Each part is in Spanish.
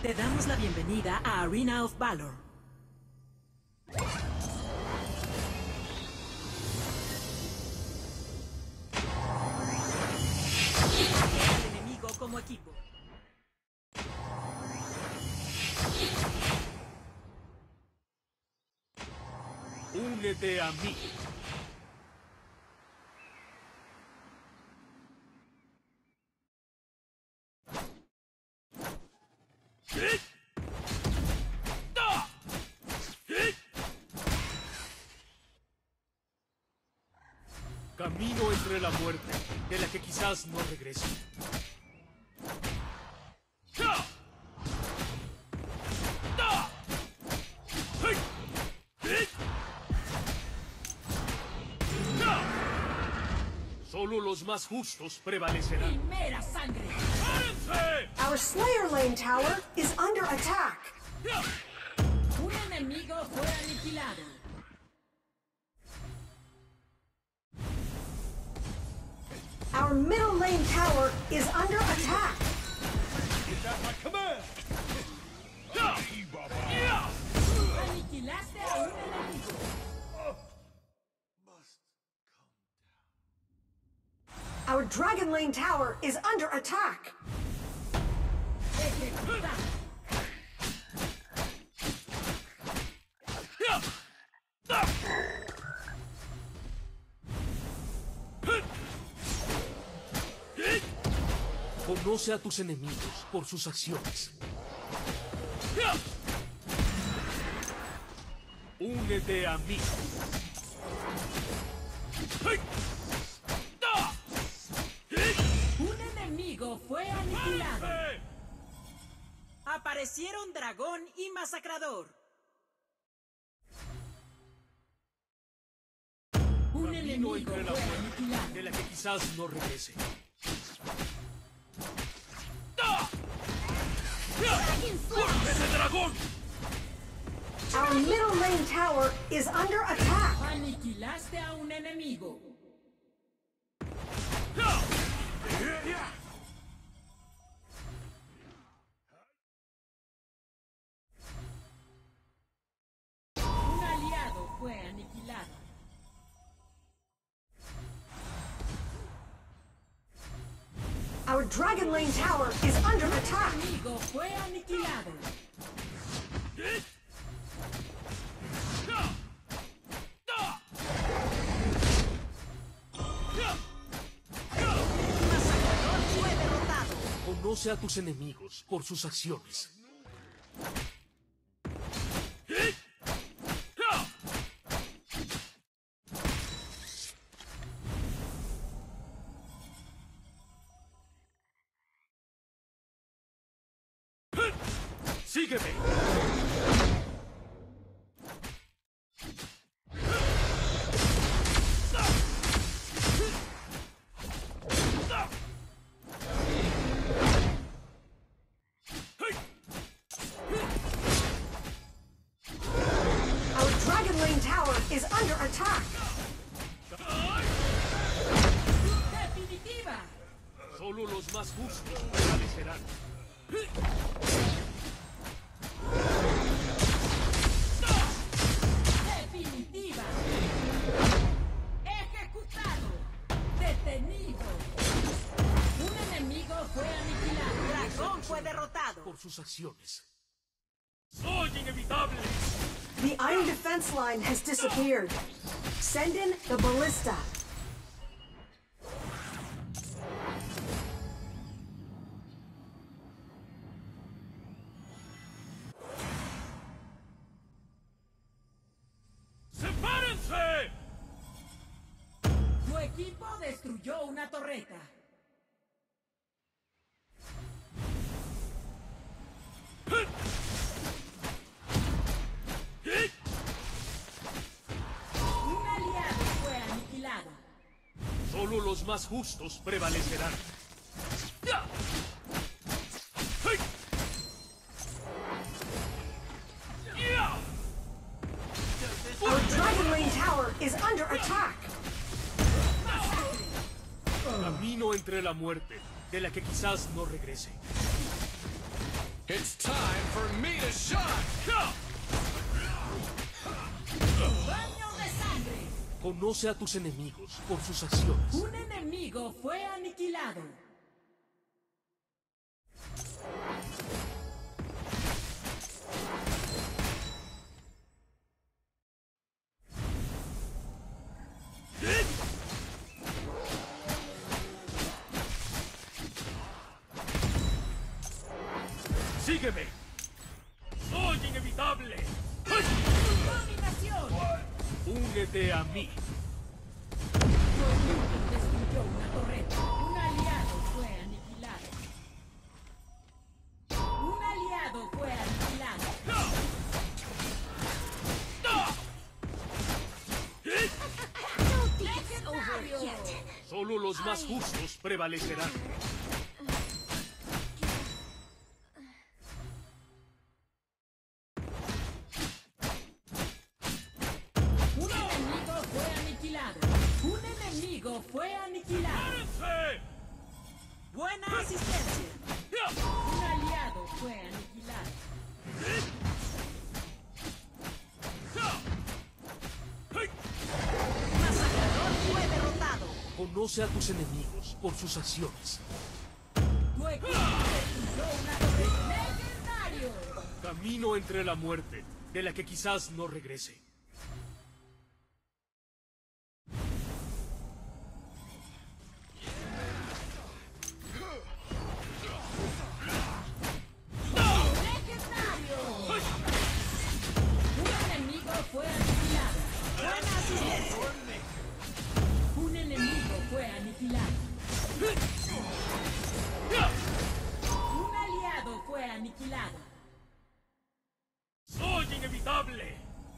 Te damos la bienvenida a Arena of Valor. El enemigo como equipo. Únete a mí. Camino entre la muerte, de la que quizás no regrese. Solo los más justos prevalecerán. Primera sangre. Our Slayer Lane tower is under attack. Un enemigo fue aniquilado. Our middle lane tower is under attack. Is that my command? Aniquilaste a un enemigo. Our Dragon Lane tower is under attack. Ejecutado. Conoce a tus enemigos por sus acciones. Únete a mí. Un enemigo fue aniquilado. Aparecieron dragón y masacrador. Un Camino enemigo entre la fue muerte, aniquilado. de la que quizás no regrese. ¡Ese dragón! Our middle lane tower is under attack. Aniquilaste a un enemigo. Un aliado fue aniquilado. Our Dragon Lane tower is under attack. Un enemigo fue aniquilado. Un masacrador fue derrotado. Conoce a tus enemigos por sus acciones. ¡Sígueme! Our Dragon Lane tower is under attack. Definitiva. Solo los más justos prevalecerán. Definitiva. Ejecutado. Detenido. Un enemigo fue aniquilado. Dragón fue derrotado. Por sus acciones. ¡Soy inevitable! The iron defense line has disappeared. Send in the ballista. ¡Sepárense! Tu equipo destruyó una torreta. Un aliado fue aniquilado. Solo los más justos prevalecerán. Our Dragon Lane tower is under attack. Camino entre la muerte, de la que quizás no regrese. It's time for me to shine! Baño de sangre. Conoce a tus enemigos por sus acciones. Un enemigo fue aniquilado. ¡Sígueme! ¡Soy inevitable! ¡Dominación! ¡Únete a mí! Tu equipo destruyó una torreta. Un aliado fue aniquilado. Un aliado fue aniquilado. ¡Legendario! Solo los más justos prevalecerán. Un enemigo fue aniquilado. Un enemigo fue aniquilado. ¡Párense! Buena asistencia. Un aliado fue aniquilado. Masacrador fue derrotado. Conoce a tus enemigos por sus acciones. Tu equipo destruyó una torreta. ¡Legendario! Camino entre la muerte, de la que quizás no regrese. ¡Legendario! Un enemigo fue aniquilado. Buena asistencia. Un enemigo fue aniquilado. Un aliado fue aniquilado. ¡Soy inevitable!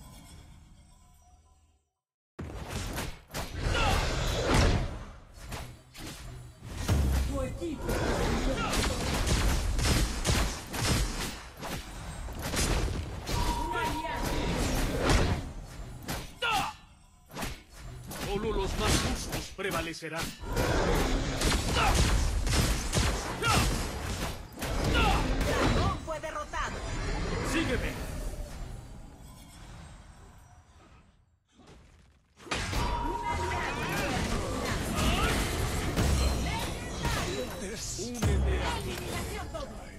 Tu equipo destruyó una torreta. Un aliado. Solo los más justos prevalecerán. Dragón fue derrotado. ¡Sígueme! Un aliado fue aniquilado. ¡Únete a mí! Eliminación doble.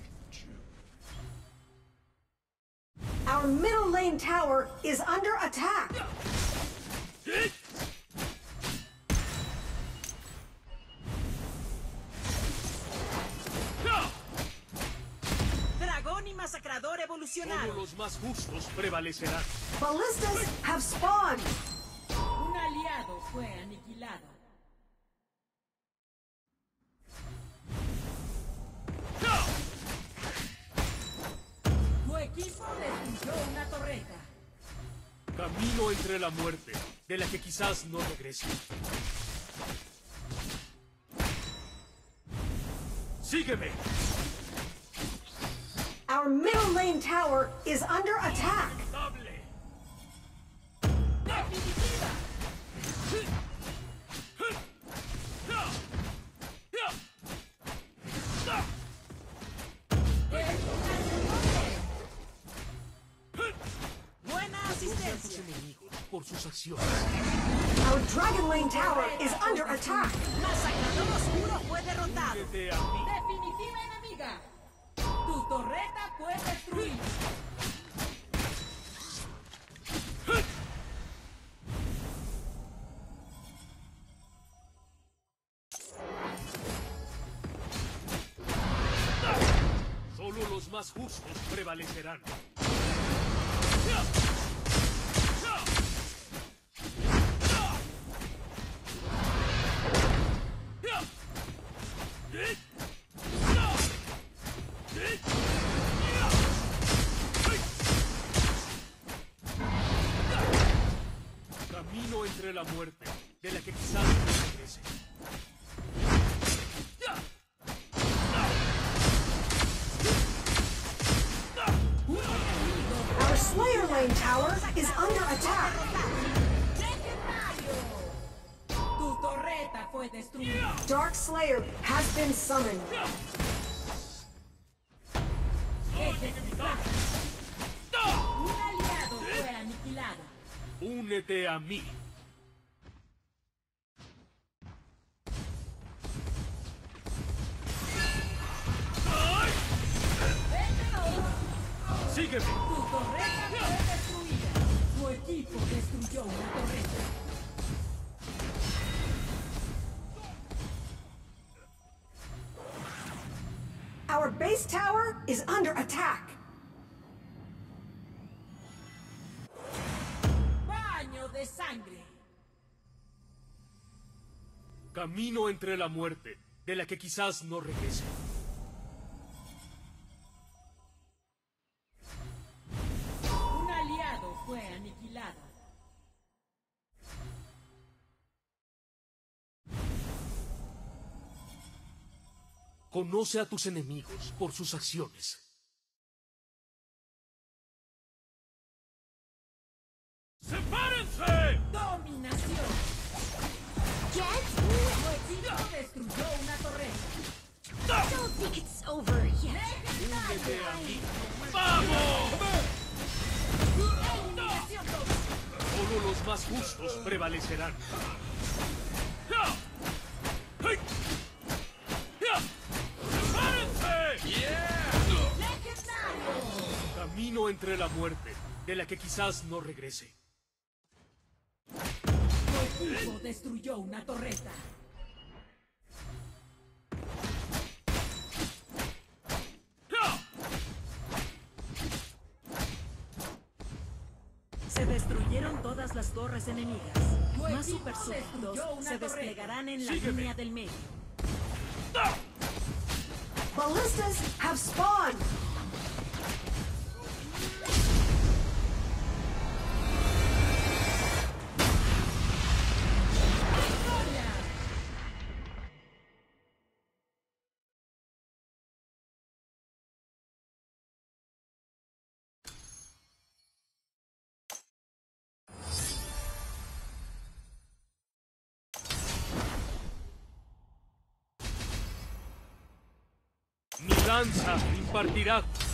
Our middle lane tower is under attack. Dragón y masacrador Solo evolucionaron. los más justos prevalecerán. Ballistas have spawned. Un aliado fue aniquilado. Tu equipo destruyó una torreta. Camino entre la muerte, de la que quizás no regrese. ¡Sígueme! Our middle lane tower is under attack. ¡Inevitable! ¡Definitiva! Buena Conoce a tus asistencia. enemigos por sus acciones. Our dragon lane tower is under attack. Masacrador oscuro fue derrotado. ¡Únete a mí! Definitiva enemiga. Tu torreta fue destruida. Solo los más justos prevalecerán. Camino entre la muerte, de la que quizás no regrese. Our Slayer lane tower is under attack. ¡Legendario! Tu torreta fue destruida. Dark Slayer has been summoned. Un aliado fue aniquilado. Únete a mí. Sígueme. Tu torreta fue destruida. Tu equipo destruyó una torreta. Our base tower is under attack. Baño de sangre. Camino entre la muerte, de la que quizás no regrese. Un aliado fue aniquilado. Conoce a tus enemigos por sus acciones. ¡Sepárense! Dominación. Get? Tu equipo destruyó una torreta. Don't think it's over yet. Únete a mí. ¡Vamos! Eliminación doble. Solo los más justos prevalecerán. ¡Sepárense! Legendario. Camino entre la muerte, de la que quizás no regrese. Tu equipo destruyó una torreta. Se destruyeron todas las torres enemigas. Tu Más equipo super súbditos destruyó una se torreta. desplegarán en la Sígueme. línea del medio. Ballistas have spawned. Mi lanza impartirá